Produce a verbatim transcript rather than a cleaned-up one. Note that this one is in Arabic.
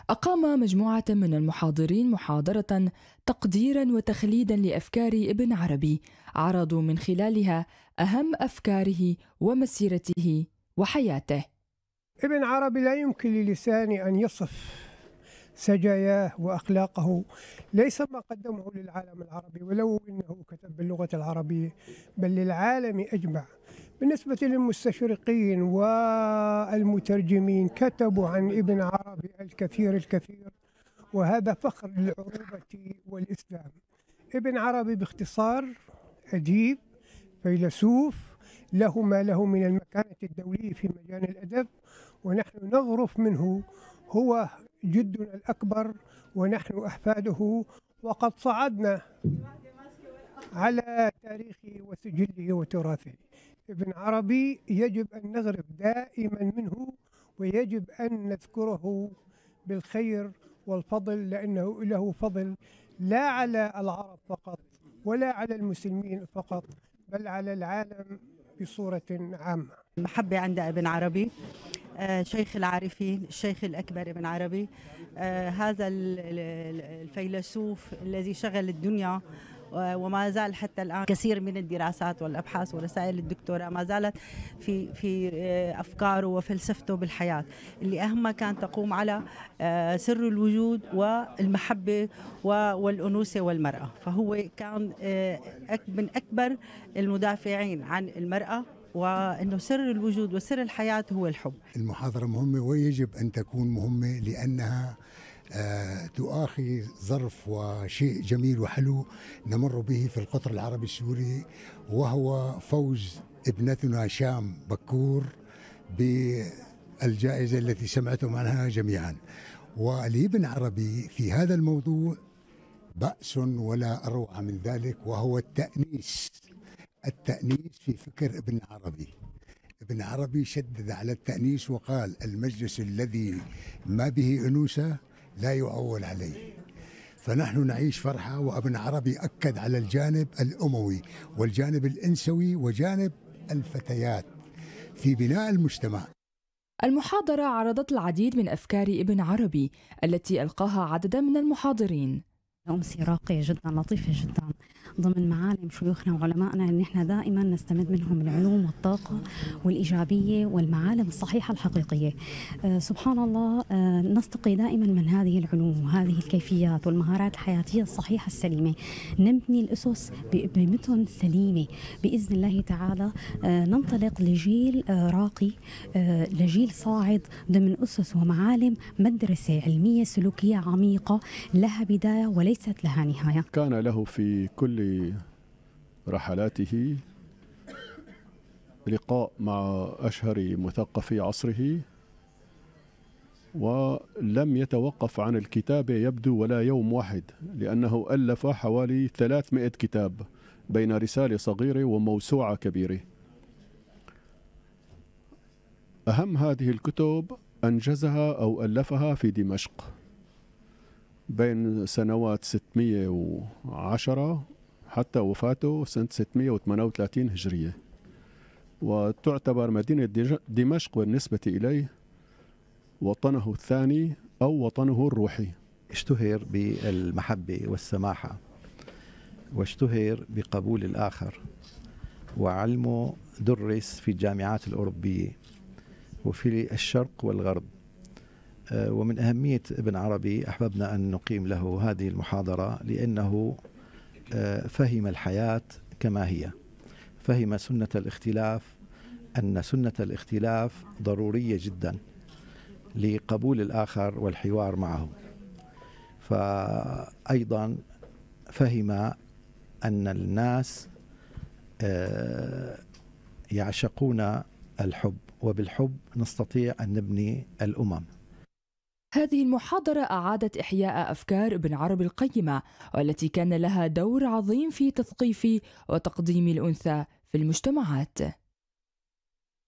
أقام مجموعة من المحاضرين محاضرة تقديرا وتخليدا لأفكار ابن عربي، عرضوا من خلالها أهم أفكاره ومسيرته وحياته. ابن عربي لا يمكن للساني أن يصف سجاياه وأخلاقه، ليس ما قدمه للعالم العربي ولو إنه كتب باللغة العربية، بل للعالم أجمع. بالنسبة للمستشرقين والمترجمين كتبوا عن ابن عربي الكثير الكثير، وهذا فخر للعروبة والإسلام. ابن عربي باختصار أديب فيلسوف له ما له من المكانة الدولية في مجال الأدب، ونحن نغرف منه. هو جدنا الأكبر ونحن أحفاده، وقد صعدنا على تاريخه وسجله وتراثه. ابن عربي يجب أن نغرف دائما منه، ويجب أن نذكره بالخير والفضل، لأنه له فضل لا على العرب فقط ولا على المسلمين فقط، بل على العالم بصورة عامة. محبة عند ابن عربي، آه شيخ العارفين، الشيخ الأكبر ابن عربي، آه هذا الفيلسوف الذي شغل الدنيا وما زال حتى الآن كثير من الدراسات والأبحاث ورسائل الدكتوراه ما زالت في في أفكاره وفلسفته بالحياة، اللي أهمها كانت تقوم على سر الوجود والمحبة والأنوثة والمرأة. فهو كان من أكبر المدافعين عن المرأة، وأنه سر الوجود وسر الحياة هو الحب. المحاضرة مهمة ويجب أن تكون مهمة، لأنها آه تؤاخي ظرف وشيء جميل وحلو نمر به في القطر العربي السوري، وهو فوز ابنتنا شام بكور بالجائزة التي سمعتم عنها جميعا. ولابن عربي في هذا الموضوع بأس ولا أروع من ذلك، وهو التأنيس. التأنيس في فكر ابن عربي. ابن عربي شدد على التأنيس وقال: المجلس الذي ما به أنوثة لا يعول عليه. فنحن نعيش فرحة، وابن عربي أكد على الجانب الأموي والجانب الإنسوي وجانب الفتيات في بناء المجتمع. المحاضرة عرضت العديد من أفكار ابن عربي التي ألقاها عدد من المحاضرين. أمسية راقية جدا، لطيفة جدا، ضمن معالم شيوخنا وعلمائنا أن احنا دائما نستمد منهم العلوم والطاقة والإيجابية والمعالم الصحيحة الحقيقية. آه سبحان الله، آه نستقي دائما من هذه العلوم وهذه الكيفيات والمهارات الحياتية الصحيحة السليمة، نبني الأسس بمتن سليمة بإذن الله تعالى. آه ننطلق لجيل آه راقي، آه لجيل صاعد ضمن أسس ومعالم مدرسة علمية سلوكية عميقة لها بداية وليست لها نهاية. كان له في كل رحلاته لقاء مع أشهر مثقفي عصره، ولم يتوقف عن الكتابة يبدو ولا يوم واحد، لأنه ألف حوالي ثلاثمائة كتاب بين رسالة صغيرة وموسوعة كبيرة. أهم هذه الكتب أنجزها أو ألفها في دمشق بين سنوات ستمائة وعشرة حتى وفاته سنة ستمائة وثمانية وثلاثين هجرية، وتعتبر مدينة دمشق بالنسبة إليه وطنه الثاني أو وطنه الروحي. اشتهر بالمحبة والسماحة، واشتهر بقبول الآخر، وعلمه درس في الجامعات الأوروبية وفي الشرق والغرب. ومن أهمية ابن عربي أحببنا أن نقيم له هذه المحاضرة، لأنه فهم الحياة كما هي، فهم سنة الاختلاف، أن سنة الاختلاف ضرورية جدا لقبول الآخر والحوار معه. فأيضا فهم أن الناس يعشقون الحب، وبالحب نستطيع أن نبني الأمم. هذه المحاضرة أعادت إحياء أفكار ابن عربي القيمة، والتي كان لها دور عظيم في تثقيف وتقديم الأنثى في المجتمعات.